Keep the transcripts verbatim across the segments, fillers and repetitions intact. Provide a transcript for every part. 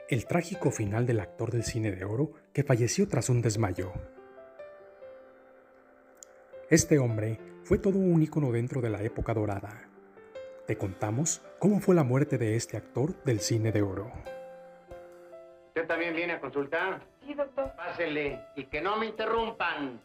El trágico final del actor del cine de oro que falleció tras un desmayo. Este hombre fue todo un ícono dentro de la época dorada. Te contamos cómo fue la muerte de este actor del cine de oro. ¿Usted también viene a consultar? Sí, doctor. Pásele y que no me interrumpan.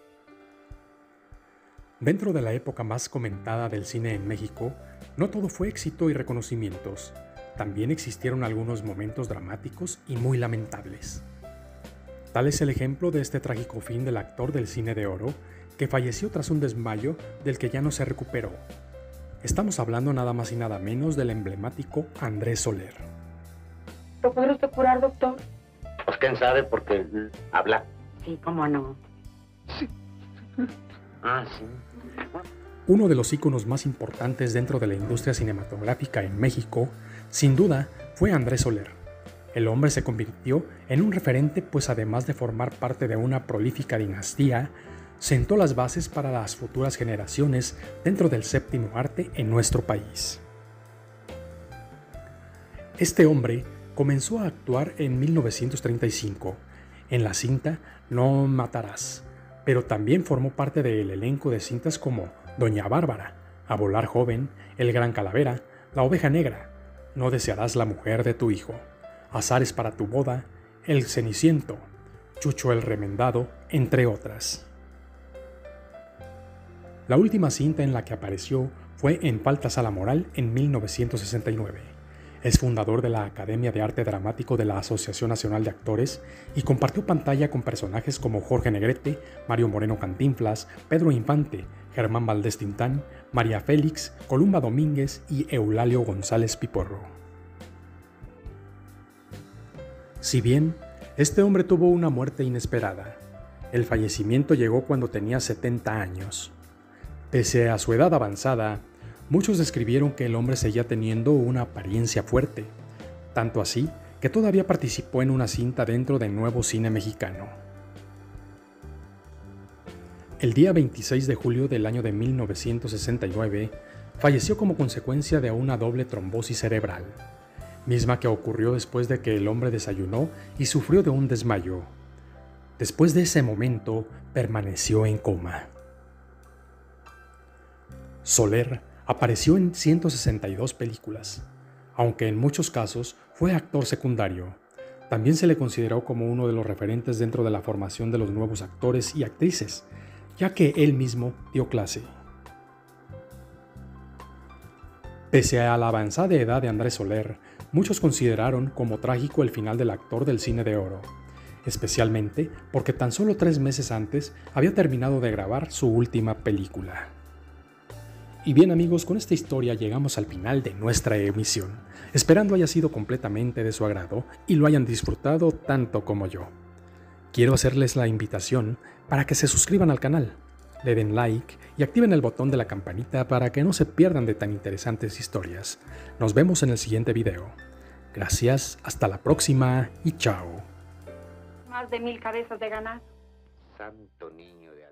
Dentro de la época más comentada del cine en México, no todo fue éxito y reconocimientos. También existieron algunos momentos dramáticos y muy lamentables. Tal es el ejemplo de este trágico fin del actor del cine de oro, que falleció tras un desmayo del que ya no se recuperó. Estamos hablando nada más y nada menos del emblemático Andrés Soler. ¿Lo podrá usted curar, doctor? Pues quién sabe porque habla. Sí, cómo no. Ah, sí. Uno de los íconos más importantes dentro de la industria cinematográfica en México, sin duda, fue Andrés Soler. El hombre se convirtió en un referente, pues además de formar parte de una prolífica dinastía, sentó las bases para las futuras generaciones dentro del séptimo arte en nuestro país. Este hombre comenzó a actuar en mil novecientos treinta y cinco, en la cinta No Matarás, pero también formó parte del elenco de cintas como Doña Bárbara, A Volar Joven, El Gran Calavera, La Oveja Negra, No Desearás la Mujer de tu Hijo, Azares para tu Boda, El Ceniciento, Chucho el Remendado, entre otras. La última cinta en la que apareció fue en Faltas a la Moral en mil novecientos sesenta y nueve. Es fundador de la Academia de Arte Dramático de la Asociación Nacional de Actores y compartió pantalla con personajes como Jorge Negrete, Mario Moreno Cantinflas, Pedro Infante, Germán Valdés Tintán, María Félix, Columba Domínguez y Eulalio González Piporro. Si bien, este hombre tuvo una muerte inesperada, el fallecimiento llegó cuando tenía setenta años. Pese a su edad avanzada, muchos describieron que el hombre seguía teniendo una apariencia fuerte, tanto así que todavía participó en una cinta dentro del nuevo cine mexicano. El día veintiséis de julio del año de mil novecientos sesenta y nueve, falleció como consecuencia de una doble trombosis cerebral, misma que ocurrió después de que el hombre desayunó y sufrió de un desmayo. Después de ese momento, permaneció en coma. Soler apareció en ciento sesenta y dos películas, aunque en muchos casos fue actor secundario. También se le consideró como uno de los referentes dentro de la formación de los nuevos actores y actrices, ya que él mismo dio clase. Pese a la avanzada edad de Andrés Soler, muchos consideraron como trágico el final del actor del cine de oro, especialmente porque tan solo tres meses antes había terminado de grabar su última película. Y bien amigos, con esta historia llegamos al final de nuestra emisión, esperando haya sido completamente de su agrado y lo hayan disfrutado tanto como yo. Quiero hacerles la invitación para que se suscriban al canal, le den like y activen el botón de la campanita para que no se pierdan de tan interesantes historias. Nos vemos en el siguiente video. Gracias, hasta la próxima y chao. Más de mil cabezas de ganado. Santo niño de